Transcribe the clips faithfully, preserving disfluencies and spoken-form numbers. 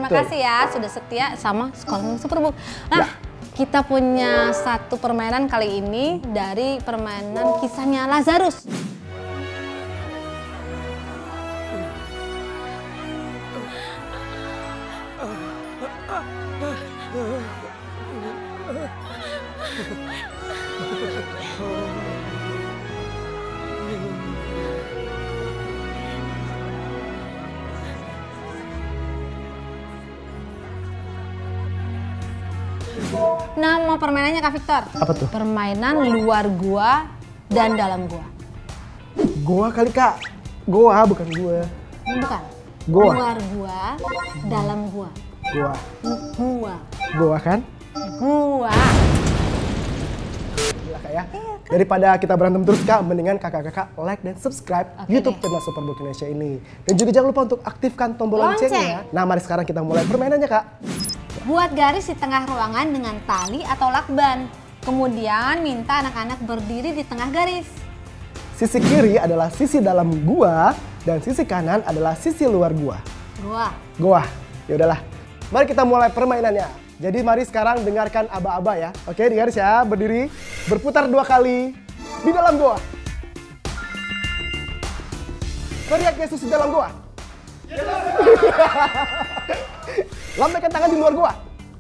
Terima Betul. kasih ya sudah setia sama Sekolah Minggu Superbook. Nah, ya. kita punya satu permainan kali ini dari permainan kisahnya Lazarus. Nama permainannya Kak Victor. Apa tuh? Permainan luar gua dan dalam gua. Gua kali Kak. Gua bukan gua. Bukan. Gua. Luar gua, dalam gua. Gua. Gua. Gua kan? Gua. Gila Kak ya. Daripada kita berantem terus Kak, mendingan kakak-kakak like dan subscribe okay, YouTube channel Superbook Indonesia ini. Dan juga jangan lupa untuk aktifkan tombol loncengnya. Nah, mari sekarang kita mulai permainannya Kak. Buat garis di tengah ruangan dengan tali atau lakban. Kemudian minta anak-anak berdiri di tengah garis. Sisi kiri adalah sisi dalam gua dan sisi kanan adalah sisi luar gua. Gua. Gua. Ya udahlah. Mari kita mulai permainannya. Jadi mari sekarang dengarkan aba-aba ya. Oke, di garis ya, berdiri, berputar dua kali di dalam gua. Teriak Yesus di dalam gua. Yesus. Lambaikan tangan di luar gua.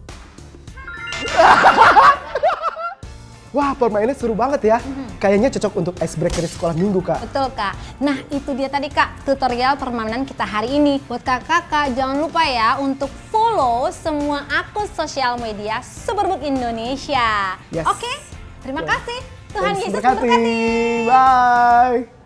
Wah, permainannya seru banget ya. Mm-hmm. Kayaknya cocok untuk icebreaker di sekolah minggu, Kak. Betul, Kak. Nah, itu dia tadi, Kak, tutorial permainan kita hari ini. Buat kakak-kakak, jangan lupa ya untuk follow semua akun sosial media Superbook Indonesia. Yes. Oke, terima kasih. Tuhan Yesus Yesus memberkati. Bye.